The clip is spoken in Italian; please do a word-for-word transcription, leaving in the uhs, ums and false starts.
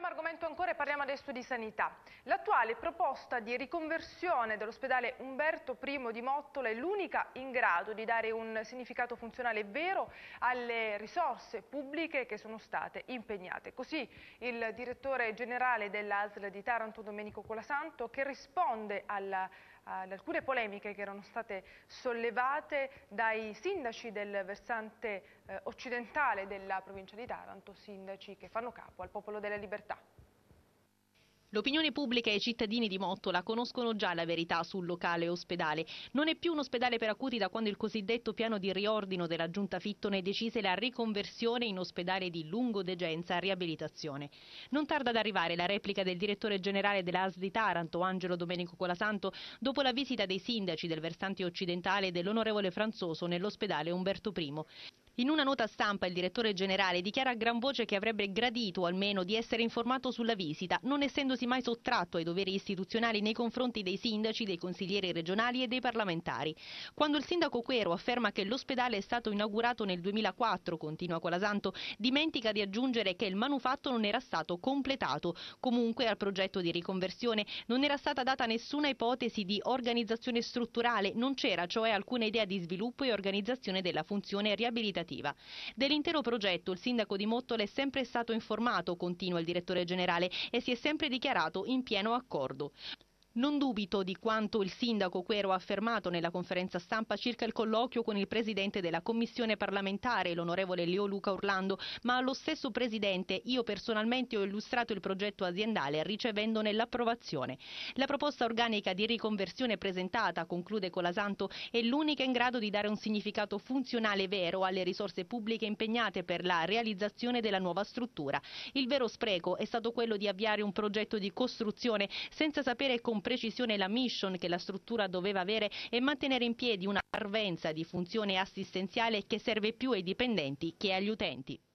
argomento ancora e parliamo adesso di sanità. L'attuale proposta di riconversione dell'ospedale Umberto primo di Mottola è l'unica in grado di dare un significato funzionale vero alle risorse pubbliche che sono state impegnate. Così il direttore generale dell'A S L di Taranto, Domenico Colasanto, che risponde alla ad alcune polemiche che erano state sollevate dai sindaci del versante eh, occidentale della provincia di Taranto, sindaci che fanno capo al Popolo della Libertà. L'opinione pubblica e i cittadini di Mottola conoscono già la verità sul locale ospedale. Non è più un ospedale per acuti da quando il cosiddetto piano di riordino della Giunta Fittone decise la riconversione in ospedale di lungodegenza e riabilitazione. Non tarda ad arrivare la replica del direttore generale dell'A S L di Taranto, Angelo Domenico Colasanto, dopo la visita dei sindaci del versante occidentale e dell'onorevole Franzoso nell'ospedale Umberto primo. In una nota stampa il direttore generale dichiara a gran voce che avrebbe gradito almeno di essere informato sulla visita, non essendosi mai sottratto ai doveri istituzionali nei confronti dei sindaci, dei consiglieri regionali e dei parlamentari. Quando il sindaco Quero afferma che l'ospedale è stato inaugurato nel duemilaquattro, continua Colasanto, dimentica di aggiungere che il manufatto non era stato completato. Comunque al progetto di riconversione non era stata data nessuna ipotesi di organizzazione strutturale, non c'era cioè alcuna idea di sviluppo e organizzazione della funzione riabilitativa. Dell'intero progetto il sindaco di Mottola è sempre stato informato, continua il direttore generale, e si è sempre dichiarato in pieno accordo. Non dubito di quanto il sindaco Quero ha affermato nella conferenza stampa circa il colloquio con il presidente della commissione parlamentare, l'onorevole Leo Luca Orlando, ma allo stesso presidente io personalmente ho illustrato il progetto aziendale ricevendone l'approvazione. La proposta organica di riconversione presentata, conclude Colasanto, è l'unica in grado di dare un significato funzionale vero alle risorse pubbliche impegnate per la realizzazione della nuova struttura. Il vero spreco è stato quello di avviare un progetto di costruzione senza sapere con precisione la mission che la struttura doveva avere e mantenere in piedi una parvenza di funzione assistenziale che serve più ai dipendenti che agli utenti.